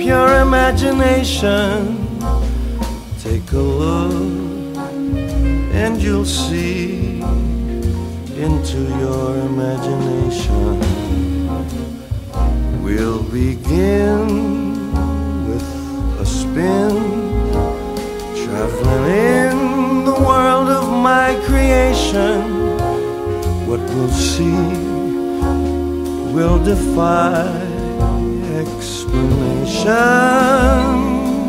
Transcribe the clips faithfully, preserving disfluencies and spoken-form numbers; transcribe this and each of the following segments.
your imagination. Take a look and you'll see into your imagination. We'll begin with a spin, traveling in the world of my creation. What we'll see will defy explanation.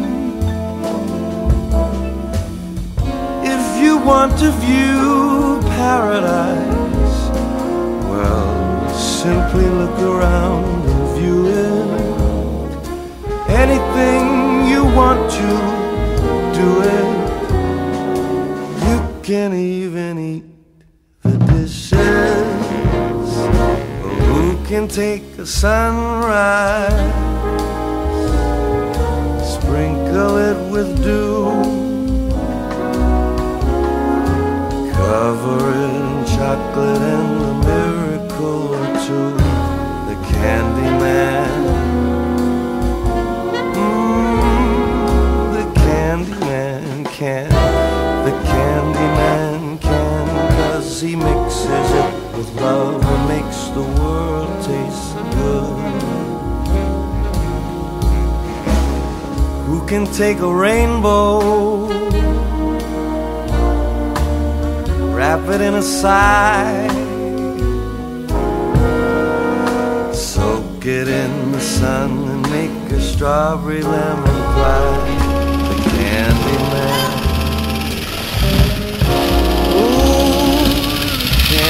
If you want to view paradise, well, simply look around and view it. Anything you want to, do it. You can even eat the dishes. Who can take a sunrise, sprinkle it with dew, cover it in chocolate and a miracle or two? The Candyman, mm, the Candyman can, the Candyman can, 'cause he mixes it with love and makes the world taste good. Who can take a rainbow, wrap it in a sigh, soak it in the sun and make a strawberry lemon pie? The Candyman, ooh, the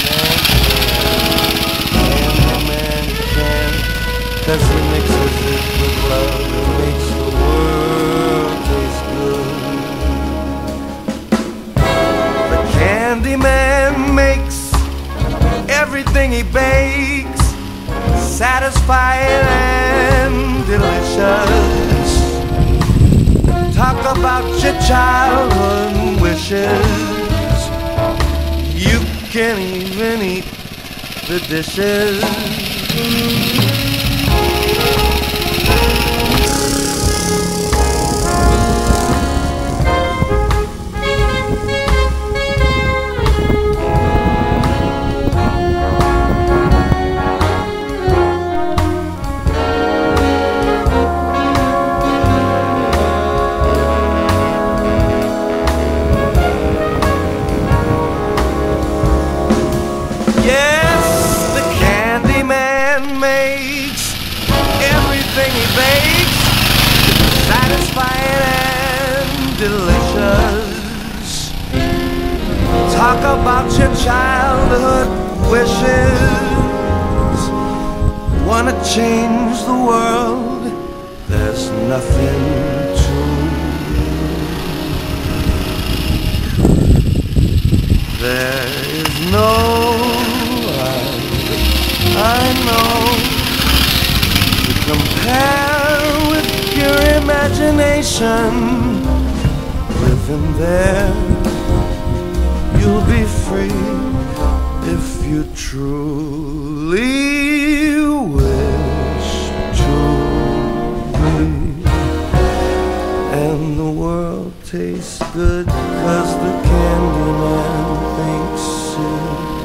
Candyman, Candyman can, 'cause he mixes it with love and makes the world taste good. Candyman makes everything he bakes satisfying and delicious. Talk about your childhood wishes. You can even eat the dishes. Makes everything he bakes satisfying and delicious. Talk about your childhood wishes. Wanna change the world? There's nothing to. There is no I know to compare with your imagination. Living there, you'll be free if you truly wish to be. And the world tastes good 'cause the Candyman thinks it